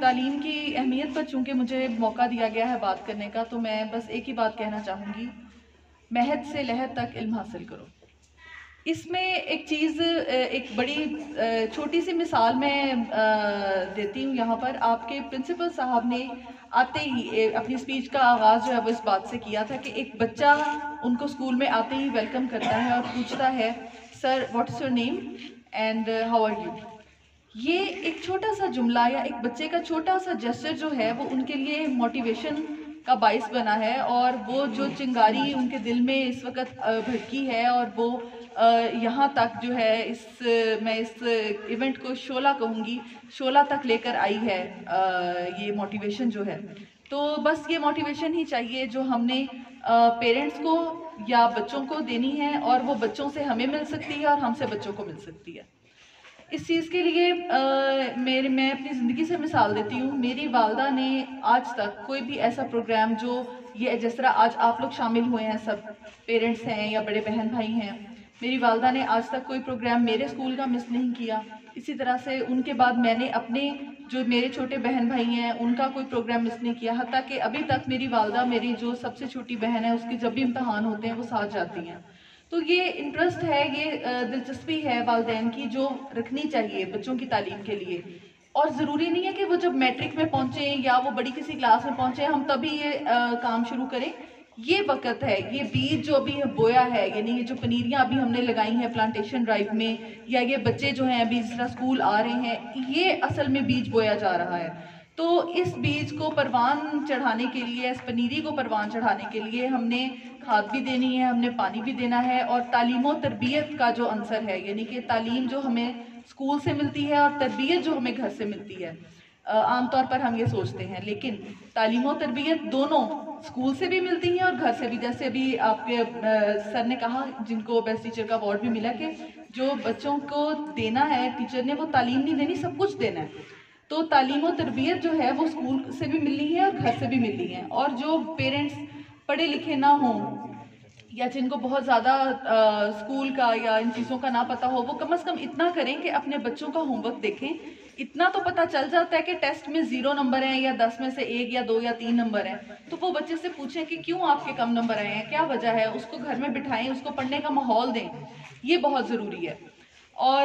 تعلیم کی اہمیت پر چونکہ مجھے موقع دیا گیا ہے بات کرنے کا، تو میں بس ایک ہی بات کہنا چاہوں گی، مہد سے لحد تک علم حاصل کرو۔ اس میں ایک چیز، ایک بڑی چھوٹی سی مثال میں دیتی ہوں یہاں پر۔ آپ کے پرنسپل صاحب نے آتے ہی اپنی اسپیچ کا آغاز جو ہے وہ اس بات سے کیا تھا کہ ایک بچہ ان کو اسکول میں آتے ہی ویلکم کرتا ہے اور پوچھتا ہے، sir what is your name and how are you. یہ ایک چھوٹا سا جملہ یا ایک بچے کا چھوٹا سا جسچر جو ہے وہ ان کے لیے موٹیویشن کا باعث بنا ہے، اور وہ جو چنگاری ان کے دل میں اس وقت بھڑکی ہے، اور وہ یہاں تک جو ہے میں اس ایونٹ کو شعلہ کہوں گی، شعلہ تک لے کر آئی ہے یہ موٹیویشن جو ہے۔ تو بس یہ موٹیویشن ہی چاہیے جو ہم نے پیرنٹس کو یا بچوں کو دینی ہے، اور وہ بچوں سے ہمیں مل سکتی ہے اور ہم سے بچوں کو مل سکتی ہے۔ اس چیز کے لیے میں اپنی زندگی سے مثال دیتی ہوں۔ میری والدہ نے آج تک کوئی بھی ایسا پروگرام جو یہ جس طرح آج آپ لوگ شامل ہوئے ہیں، سب پیرنٹس ہیں یا بڑے بہن بھائی ہیں، میری والدہ نے آج تک کوئی پروگرام میرے اسکول کا مس نہیں کیا۔ اسی طرح سے ان کے بعد میں نے اپنے جو میرے چھوٹے بہن بھائی ہیں ان کا کوئی پروگرام مس نہیں کیا، حتیٰ کہ ابھی تک میری والدہ میری جو سب سے چھوٹی بہن ہے اس کی جب بھی امتحان ہوتے ہیں وہ ساتھ جاتی ہیں۔ تو یہ انٹرسٹ ہے، یہ دلچسپی ہے والدین کی جو رکھنی چاہیے بچوں کی تعلیم کے لیے۔ اور ضروری نہیں ہے کہ وہ جب میٹرک میں پہنچیں یا وہ بڑی کسی کلاس میں پہنچیں ہم تبھی یہ کام شروع کریں۔ یہ وقت ہے، یہ بیج جو ابھی بویا ہے، یعنی یہ جو پنیریاں ابھی ہم نے لگائی ہیں پلانٹیشن ڈرائیو میں، یا یہ بچے جو ہیں ابھی جس طرح اسکول آ رہے ہیں، یہ اصل میں بیج بویا جا رہا ہے۔ تو اس بیج کو پروان چڑھانے کے لیے، اس پنیری کو پروان چڑھانے کے لیے ہم نے کھاد بھی دینی ہے، ہم نے پانی بھی دینا ہے، اور تعلیم و تربیت کا جو عنصر ہے، یعنی کہ تعلیم جو ہمیں اسکول سے ملتی ہے اور تربیت جو ہمیں گھر سے ملتی ہے، عام طور پر ہم یہ سوچتے ہیں، لیکن تعلیم و تربیت دونوں اسکول سے بھی ملتی ہیں اور گھر سے بھی۔ جیسے ابھی آپ کے سر نے کہا جن کو بیسٹ ٹیچر کا ایوارڈ بھی ملا، کہ جو بچوں کو دینا ہے ٹیچر نے وہ تعلیم نہیں دینی، سب کچھ دینا ہے۔ تو تعلیم و تربیت جو ہے وہ اسکول سے بھی ملنی ہے اور گھر سے بھی ملنی ہے۔ اور جو پیرنٹس پڑھے لکھے نہ ہوں یا جن کو بہت زیادہ اسکول کا یا ان چیزوں کا نہ پتہ ہو، وہ کم از کم اتنا کریں کہ اپنے بچوں کا ہوم ورک دیکھیں۔ اتنا تو پتہ چل جاتا ہے کہ ٹیسٹ میں 0 نمبر ہیں یا 10 میں سے 1 یا 2 یا 3 نمبر ہیں، تو وہ بچے سے پوچھیں کہ کیوں آپ کے کم نمبر آئے ہیں، کیا وجہ ہے، اس کو گھر میں بٹھائیں، اس کو پڑھنے کا ماحول دیں، یہ بہت ضروری ہے۔ اور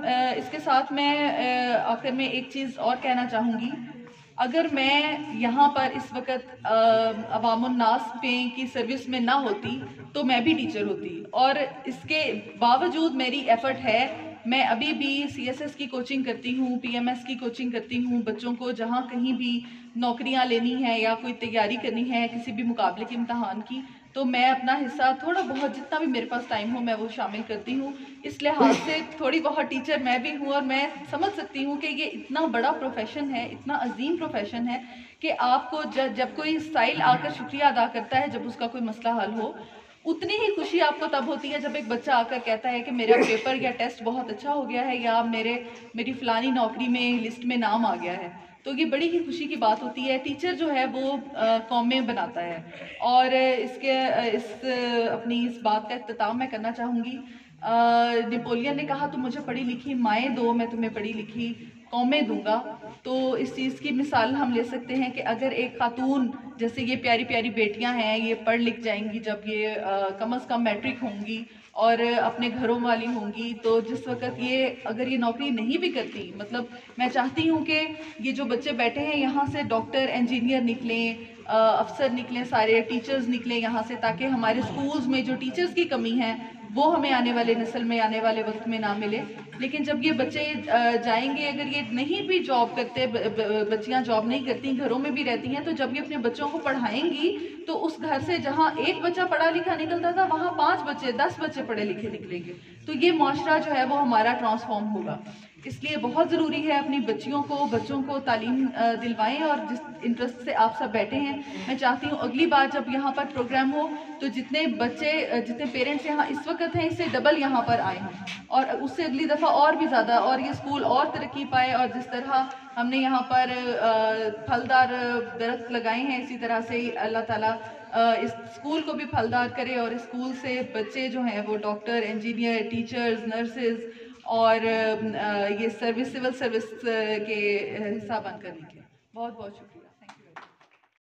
اس کے ساتھ میں آخر میں ایک چیز اور کہنا چاہوں گی، اگر میں یہاں پر اس وقت عوام الناس کی سروس میں نہ ہوتی تو میں بھی ٹیچر ہوتی، اور اس کے باوجود میری ایفرٹ ہے، میں ابھی بھی CSS کی کوچنگ کرتی ہوں، PMS کی کوچنگ کرتی ہوں بچوں کو، جہاں کہیں بھی نوکریاں لینی ہے یا کوئی تیاری کرنی ہے کسی بھی مقابلے کے امتحان کی، تو میں اپنا حصہ تھوڑا بہت جتنا بھی میرے پاس ٹائم ہو میں وہ شامل کرتی ہوں۔ اس لحاظ سے تھوڑی بہت ٹیچر میں بھی ہوں، اور میں سمجھ سکتی ہوں کہ یہ اتنا بڑا پروفیشن ہے، اتنا عظیم پروفیشن ہے کہ آپ کو جب کوئی سائل آ کر شکریہ ادا کرتا ہے، جب اس کا کوئی مسئلہ حل ہو، اتنی ہی خوشی آپ کو تب ہوتی ہے جب ایک بچہ آ کر کہتا ہے کہ میرا پیپر یا ٹیسٹ بہت اچھا ہو گیا ہے، یا میری فلانی نوکری میں لسٹ میں نام آ گیا ہے۔ تو یہ بڑی ہی خوشی کی بات ہوتی ہے۔ ٹیچر جو ہے وہ قومیں بناتا ہے، اور اپنی اس بات کا اختتام میں کرنا چاہوں گی۔ نیپولین نے کہا تم مجھے پڑھی لکھی مائیں دو، میں تمہیں پڑھی لکھی قومیں دوں گا۔ تو اس چیز کی مثال ہم لے سکتے ہیں کہ اگر ایک خاتون، جیسے یہ پیاری پیاری بیٹیاں ہیں، یہ پڑھ لکھ جائیں گی جب یہ کم از کم میٹرک ہوں گی اور اپنے گھروں والی ہوں گی، تو جس وقت اگر یہ نوکری نہیں بھی کرتی، مطلب میں چاہتی ہوں کہ یہ جو بچے بیٹھے ہیں یہاں سے ڈاکٹر، انجینئر نکلیں، افسر نکلیں، سارے ٹیچرز نکلیں یہاں سے، تاکہ ہمارے سکولز میں جو ٹیچرز کی کمی ہے وہ ہمیں آنے والے نسل میں، آنے والے وقت میں نہ ملے۔ لیکن جب یہ بچے جائیں گے، اگر یہ نہیں بھی جاب کرتے، بچیاں جاب نہیں کرتی، گھروں میں بھی رہتی ہیں، تو جب یہ اپنے بچوں کو پڑھائیں گی تو اس گھر سے جہاں ایک بچہ پڑھا لکھا نکلتا تھا وہاں 5 بچے، 10 بچے پڑھے لکھے نکلیں گے، تو یہ معاشرہ جو ہے وہ ہمارا ٹرانسفارم ہوگا۔ اس لیے بہت ضروری ہے اپنی بچوں کو تعلیم دلوائیں، اور جس انٹرسٹ سے آپ سب بیٹھے ہیں، میں چاہتی ہوں اگلی بار جب یہاں پر پروگرام ہو تو جتنے پیرنٹس یہاں اس وقت ہیں اس سے ڈبل یہاں پر آئے ہیں، اور اس سے اگلی دفعہ اور بھی زیادہ، اور یہ اسکول اور ترقی پائے، اور جس طرح ہم نے یہاں پر پھلدار درخت لگائے ہیں اسی طرح سے اللہ تعالیٰ اس اسکول کو بھی پھلدار کرے، اور اسکول سے بچے جو ہیں وہ ڈاکٹر، انجینئر، ٹیچرز، نرسز اور یہ سول سروس کے حصہ بن کر نکلیں۔ بہت بہت شکریہ، تھینک یو۔